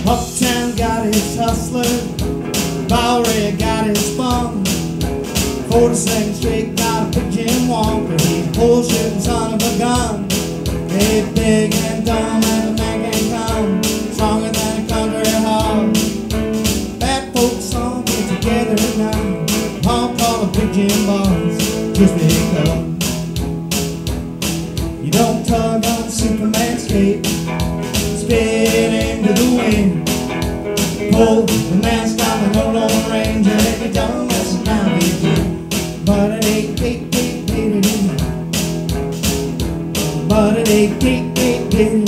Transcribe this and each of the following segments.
Uptown got his hustler, Bowery got his bum. 42nd Street got a big Jim Walker, he's a bullshitting son of a gun. He's big and dumb and the man can come, stronger than a country hog. Bad folks all get together now, all call a big Jim boss, just because. You don't tug on Superman's cape, spit into the wind, pull the mask off an old Lone Ranger, and you don't mess around with you. But it ain't deep, deep, deep, deep. But it ain't deep, deep, deep.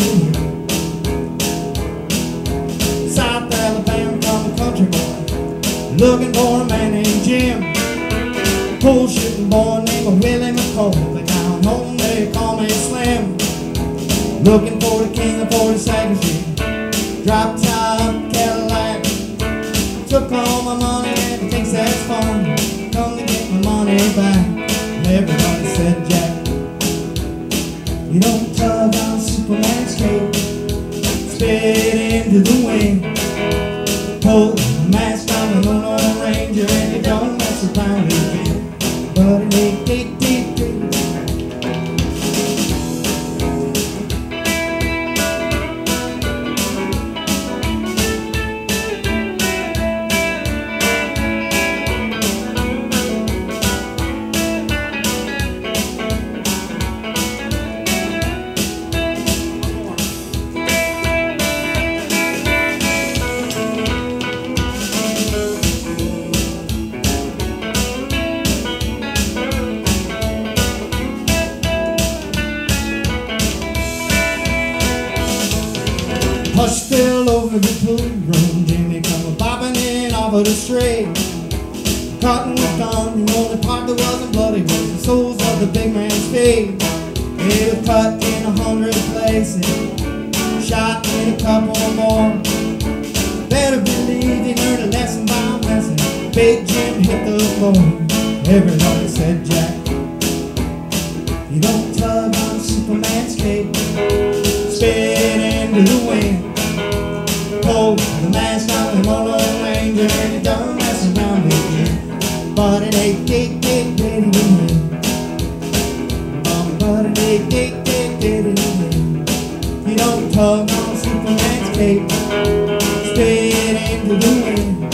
South Alabama from a country boy, looking for a man named Jim. Bullshitting boy named Willie McCoy, but down home they call me Slim. Looking for the king of 42nd Street, drop top Cadillac. Took all my money and he thinks that's fun. Come to get my money back. And everybody said, Jack, you don't tug on Superman's cape, spit into the wind, pull the mask off an old Lone Ranger, and you don't mess around with me. But it ain't deep, deep, deep. Hush fell over the pool room, Jimmy come bobbing in off of the street. Cotton was gone, the only part that wasn't bloody was the soles of the big man's feet. He was cut in 100 places, shot in a couple more. Better believe he learned a lesson by lesson. Big Jim hit the floor. Everybody said, Jack, you don't tug on Superman's cape, spit into the wind, pull the mask off an old Lone Ranger, and you don't mess around with me. But it ain't deep, deep, deep, deep. But it ain't deep, deep, deep, deep. You don't tug on Superman's cape, spit into the wind,